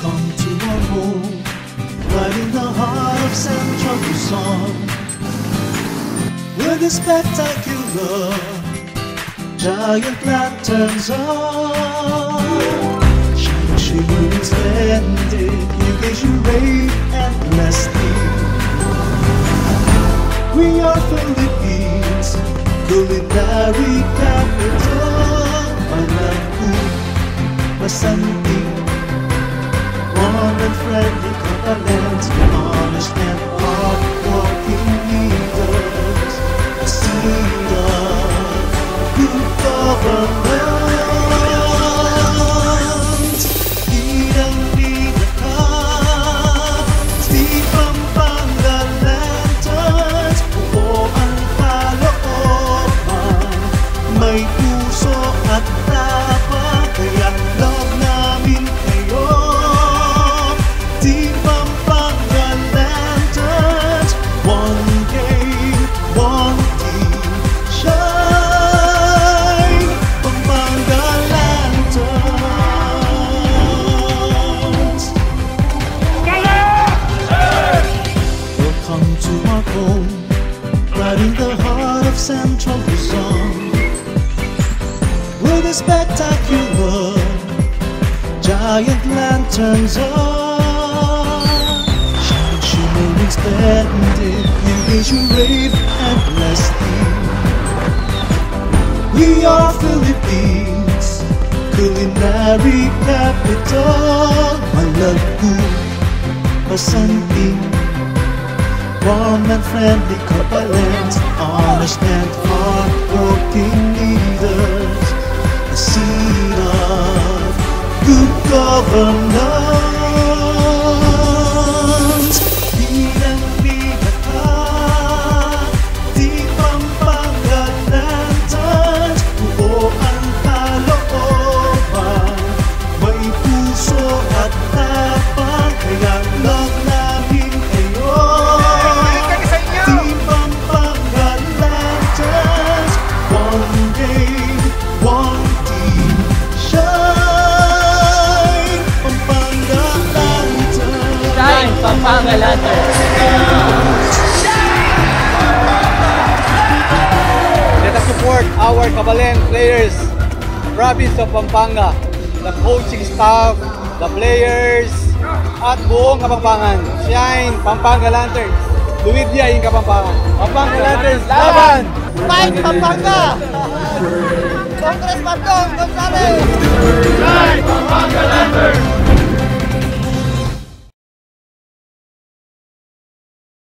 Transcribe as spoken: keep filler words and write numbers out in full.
Welcome to our home, right in the heart of Central Luzon, where the spectacular giant lanterns are shining, shimmering, splendid. You gaze, you rave endlessly. We are Philippines, culinary capital. Pampanga, masanting, warm and friendly Catalans, honest and hard-working leaders, a seed of good government. Lidang-lida ka, di Pampanga lanterns, buo ang kalooban, may puso at tapang, kaya love namin kayo. Di Pampanga lanterns, one game, one team, shine, Pampanga lanterns. Welcome to our home, right in the heart of Central Luzon, where the spectacular giant lanterns are shining, shimmering, splendid. You gaze, you rave endlessly. We are Philippines, culinary capital. Malago, masanting, warm and friendly Catalans, honest and hard-working leaders, a seed of good governance. Lidang-lida ka, di Pampanga lanterns, buo ang kalooban, may puso at tapang, kaya love namin kayo. Di Pampanga lanterns, one game, one team, shine, Pampanga lanterns. Shine, Pampanga lanterns. Let us support our Kabalen players, province of Pampanga, the coaching staff, the players, at buong Kapampangan. Shine, Pampanga lanterns. Luwidya in Kapampangan. Pampanga lanterns, laban! Fight, Pampanga! Congressman Dong Gonzales! Shine, Pampanga lanterns!